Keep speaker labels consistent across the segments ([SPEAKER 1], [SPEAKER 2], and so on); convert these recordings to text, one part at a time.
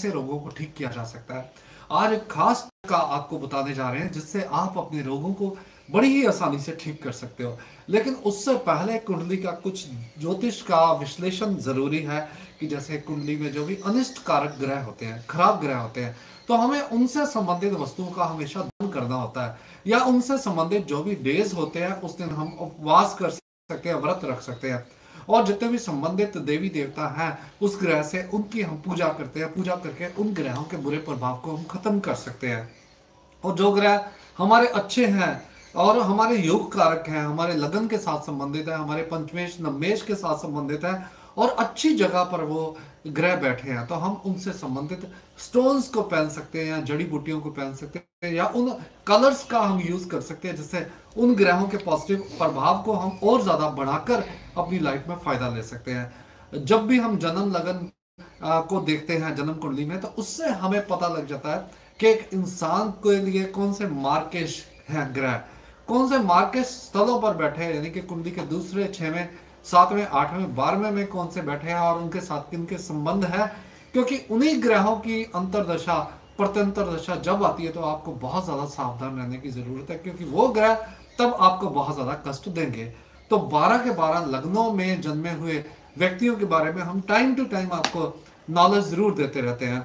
[SPEAKER 1] ऐसे रोगों को ठीक किया जा सकता है। आज एक खास का आपको बताने जा रहे हैं जिससे आप अपने रोगों को बड़ी ही आसानी से ठीक कर सकते हो। लेकिन उससे पहले कुंडली का कुछ ज्योतिष का विश्लेषण जरूरी है कि जैसे कुंडली में जो भी अनिष्ट कारक ग्रह होते हैं, खराब ग्रह होते हैं, तो हमें उनसे संबंधित वस्तुओं का हमेशा दान करना होता है, या उनसे संबंधित जो भी डेज होते हैं उस दिन हम उपवास कर सकते हैं, व्रत रख सकते हैं। और जितने भी संबंधित देवी देवता हैं उस ग्रह से, उनकी हम पूजा करते हैं। पूजा करके उन ग्रहों के बुरे प्रभाव को हम खत्म कर सकते हैं। और जो ग्रह हमारे अच्छे हैं और हमारे योग कारक हैं, हमारे लगन के साथ संबंधित है, हमारे पंचमेश नवमेश के साथ संबंधित है और अच्छी जगह पर वो ग्रह बैठे हैं, तो हम उनसे संबंधित स्टोन्स को पहन सकते हैं या जड़ी बूटियों को पहन सकते हैं, या उन कलर्स का हम यूज कर सकते हैं जिससे उन ग्रहों के पॉजिटिव प्रभाव को हम और ज्यादा बढ़ाकर अपनी लाइफ में फायदा ले सकते हैं। जब भी हम जन्म लगन को देखते हैं जन्म कुंडली में, तो उससे हमें पता लग जाता है कि एक इंसान के लिए कौन से मार्केश हैं ग्रह, कौन से मार्केश स्थलों पर बैठे हैं, यानी कि कुंडली के दूसरे, 6वें, 7वें, 8वें, 12वें में कौन से बैठे हैं और उनके साथ किनके संबंध है। क्योंकि उन्हीं ग्रहों की अंतरदशा प्रत्यंतर दशा जब आती है तो आपको बहुत ज्यादा सावधान रहने की जरूरत है, क्योंकि वो ग्रह तब आपको बहुत ज्यादा कष्ट देंगे। तो 12 के 12 लग्नों में जन्मे हुए व्यक्तियों के बारे में हम टाइम टू टाइम आपको नॉलेज जरूर देते रहते हैं।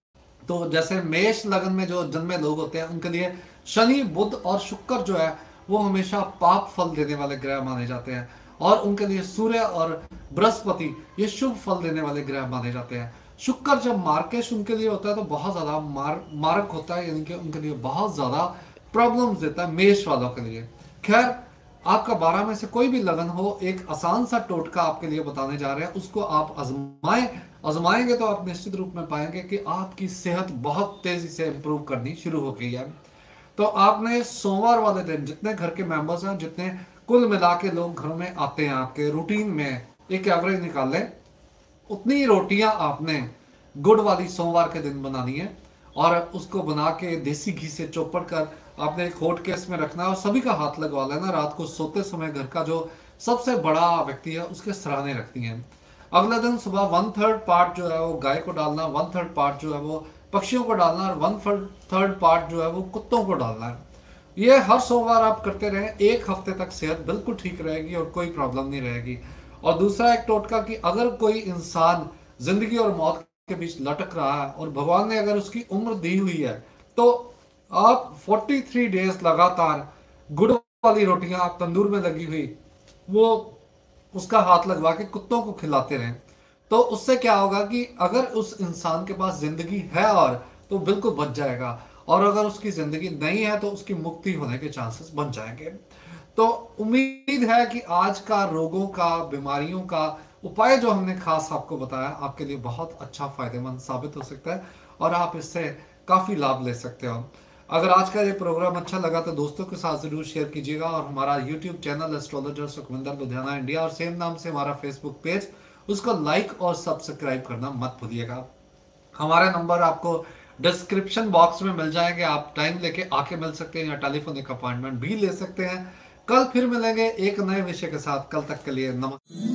[SPEAKER 1] तो जैसे मेष लगन में जो जन्मे लोग होते हैं उनके लिए शनि, बुध और शुक्र जो है वो हमेशा पाप फल देने वाले ग्रह माने जाते हैं, और उनके लिए सूर्य और बृहस्पति ये शुभ फल देने वाले ग्रह माने जाते हैं। शुक्र जब मार्केश उनके लिए होता है तो बहुत ज्यादा मारक होता है, यानी कि उनके लिए बहुत ज्यादा प्रॉब्लम्स देता है मेष वालों के लिए। खैर, आपका 12 में से कोई भी लगन हो, एक आसान सा टोटका आपके लिए बताने जा रहे हैं, उसको आप आजमाएंगे तो आप निश्चित रूप में पाएंगे कि आपकी सेहत बहुत तेजी से इंप्रूव करनी शुरू हो गई है। तो आपने सोमवार वाले दिन जितने घर के मेंबर्स हैं, जितने कुल मिला के लोग घर में आते हैं, आपके रूटीन में एक एवरेज निकाल लें, उतनी रोटियां आपने गुड़ वाली सोमवार के दिन बनानी है, और उसको बना के देसी घी से चौपड़ कर आपने एक हॉट केस में रखना है और सभी का हाथ लगवा लेना। रात को सोते समय घर का जो सबसे बड़ा व्यक्ति है उसके सराहने रखनी है। अगले दिन सुबह 1/3 पार्ट जो है वो गाय को डालना, 1/3 पार्ट जो है वो पक्षियों को डालना, और 1/3 पार्ट जो है वो कुत्तों को डालना है। ये हर सोमवार आप करते रहें, 1 हफ्ते तक सेहत बिल्कुल ठीक रहेगी और कोई प्रॉब्लम नहीं रहेगी। और दूसरा एक टोटका कि अगर कोई इंसान जिंदगी और मौत के बीच लटक रहा है और भगवान ने अगर उसकी उम्र दी हुई है, तो आप 43 डेज लगातार गुड़ वाली रोटियां आप तंदूर में लगी हुई वो उसका हाथ लगवा के कुत्तों को खिलाते रहें। तो उससे क्या होगा कि अगर उस इंसान के पास जिंदगी है और तो बिल्कुल बच जाएगा, और अगर उसकी जिंदगी नहीं है तो उसकी मुक्ति होने के चांसेस बन जाएंगे। तो उम्मीद है कि आज का रोगों का, बीमारियों का उपाय जो हमने खास आपको बताया आपके लिए बहुत अच्छा फायदेमंद साबित हो सकता है और आप इससे काफी लाभ ले सकते हो। अगर आज का ये प्रोग्राम अच्छा लगा तो दोस्तों के साथ जरूर शेयर कीजिएगा, और हमारा YouTube channel astrologer Sukhwinder Ludhiana India और सेम नाम से हमारा फेसबुक पेज, उसको लाइक और सब्सक्राइब करना मत भूलिएगा। हमारे नंबर आपको डिस्क्रिप्शन बॉक्स में मिल जाएंगे, आप टाइम लेके आके मिल सकते हैं या टेलीफोनिक अपॉइंटमेंट भी ले सकते हैं। कल फिर मिलेंगे एक नए विषय के साथ, कल तक के लिए नमस्कार।